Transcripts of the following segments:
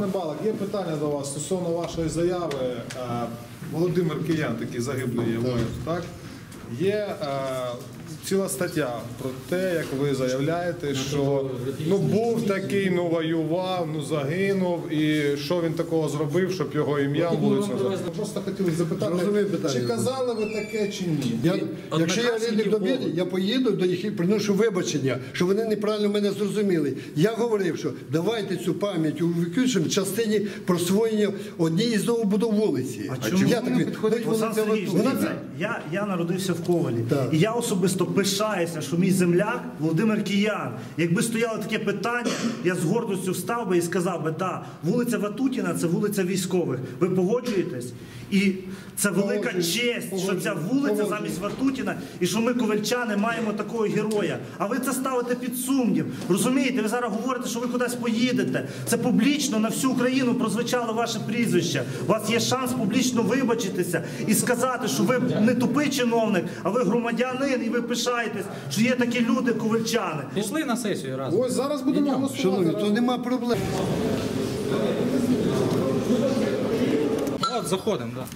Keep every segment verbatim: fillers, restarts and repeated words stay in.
Пане Балак, є питання до вас стосовно вашої заяви. Володимир Киян, такий загиблий є воїн, так? Є е, ціла стаття про те, як ви заявляєте, що ну, був такий, ну воював, ну загинув, і що він такого зробив, щоб його ім'я вулицю назвати. Просто хотіли запитати, чи казали ви таке, чи ні? Я, якщо я рідник до біди, я поїду до них і приношу вибачення, що вони неправильно мене зрозуміли. Я говорив, що давайте цю пам'ять увіковічимо в частині присвоєння однієї з новобудов вулиці. А чому я так підходить Олександр Сергійович? Я, я народився в Ковалі. Так. І я особисто пишаюся, що мій земляк Володимир Киян. Якби стояло таке питання, я з гордістю встав би і сказав би, так, вулиця Ватутіна – це вулиця військових. Ви погоджуєтесь? І це велика честь, що ця вулиця замість Ватутіна, і що ми, ковальчани, маємо такого героя. А ви це ставите під сумнів. Розумієте, ви зараз говорите, що ви кудись поїдете. Це публічно на всю Україну прозвучало ваше прізвище. У вас є шанс публічно вибачитися і сказати, що ви не тупий чиновник, а ви громадянин, і ви пишаєтесь, що є такі люди, ковальчани. Пішли на сесію разом. Ось зараз будемо голосувати. Шановні, то нема проблем. От, заходимо, так.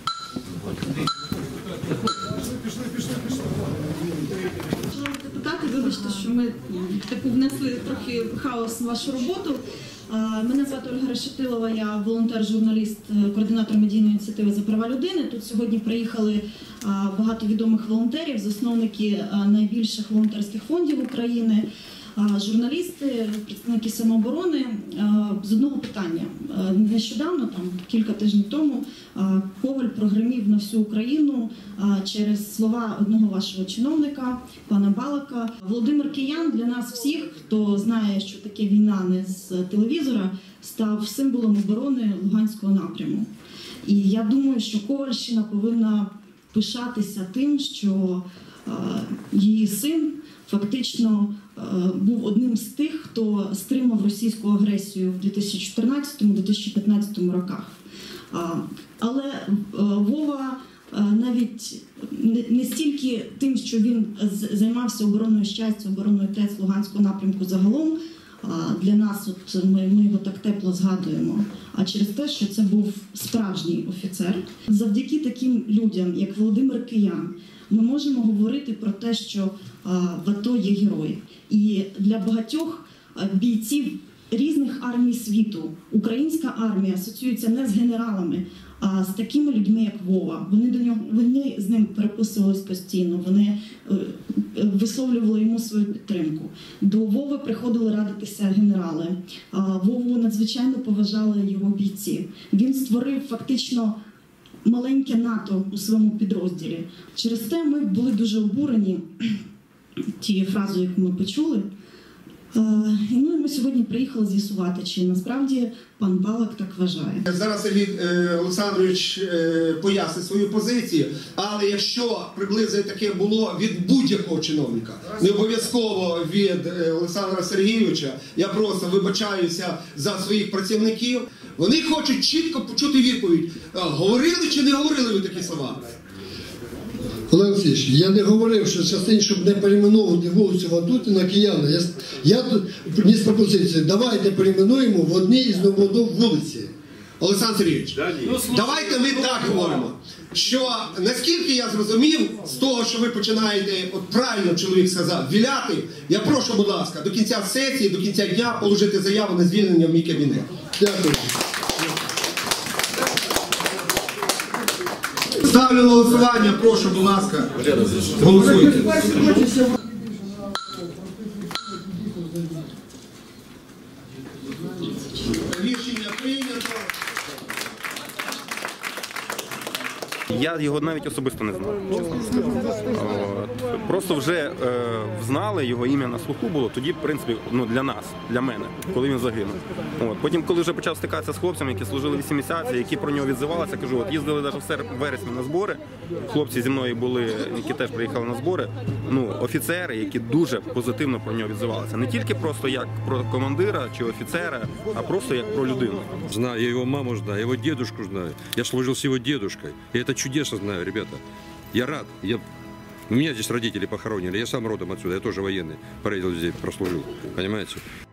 Пішли, пішли, пішли. Шановні депутати, вибачте, що ми таку внесли трохи хаос в вашу роботу. Мене звати Ольга Решетилова, я волонтер-журналіст, координатор медійної ініціативи «За права людини». Тут сьогодні приїхали багато відомих волонтерів, засновники найбільших волонтерських фондів України, журналісти, представники самооборони. З одного питання. Нещодавно, там кілька тижнів тому, Коваль прогримів на всю Україну через слова одного вашого чиновника, пана Балака. Володимир Киян для нас всіх, хто знає, що таке війна не з телевізора, став символом оборони Луганського напряму. І я думаю, що Ковальщина повинна пишатися тим, що її син фактично був одним з тих, хто стримав російську агресію в дві тисячі чотирнадцятому - дві тисячі п'ятнадцятому роках. Але Вова навіть не стільки тим, що він займався обороною щастя, обороною ТЕЦ Луганського напрямку загалом, для нас, от ми, ми його так тепло згадуємо, а через те, що це був справжній офіцер. Завдяки таким людям, як Володимир Киян, ми можемо говорити про те, що в АТО є герої. І для багатьох бійців різних армій світу українська армія асоціюється не з генералами, а з такими людьми, як Вова. Вони до нього, вони з ним переписувались постійно, вони висловлювали йому свою підтримку. До Вови приходили радитися генерали. Вову надзвичайно поважали його бійці. Він створив фактично маленьке НАТО у своєму підрозділі. Через те ми були дуже обурені тією фразою, яку ми почули. І ну, ми сьогодні приїхали з'ясувати, чи насправді пан Балак так вважає. Зараз Сергій Олександрович пояснить свою позицію, але якщо приблизно таке було від будь-якого чиновника, не обов'язково від Олександра Сергійовича, я просто вибачаюся за своїх працівників, вони хочуть чітко почути відповідь, говорили чи не говорили ви такі слова? Олег Олексійович, я не говорив, що частині, щоб не перейменовувати вулицю Ватутіна Кияна. Я, я вніс пропозицію, давайте перейменуємо в одній із новобудов вулиці. Олександр Сергійович, давайте ми так говоримо, що наскільки я зрозумів, з того, що ви починаєте, от правильно чоловік сказав, віляти, я прошу, будь ласка, до кінця сесії, до кінця дня положити заяву на звільнення в мій кабінет. Дякую. Ставлю на голосування, прошу, будь ласка, голосуйте. Рішення прийнято. Я його навіть особисто не знав, чесно. От. Просто вже е, знали, його ім'я на слуху було, тоді, в принципі, ну, для нас, для мене, коли він загинув. От. Потім, коли вже почав стикатися з хлопцями, які служили вісім місяців, які про нього відзивалися, кажу, от їздили навіть в вересні на збори, хлопці зі мною були, які теж приїхали на збори, ну, офіцери, які дуже позитивно про нього відзивалися. Не тільки просто як про командира чи офіцера, а просто як про людину. Знаю, я его маму знаю, его дедушку знаю. Я служил с его дедушкой. И это чудесно знаю, ребята. Я рад. Я... У меня здесь родители похоронены. Я сам родом отсюда. Я тоже военный. Проездил здесь, прослужил. Понимаете?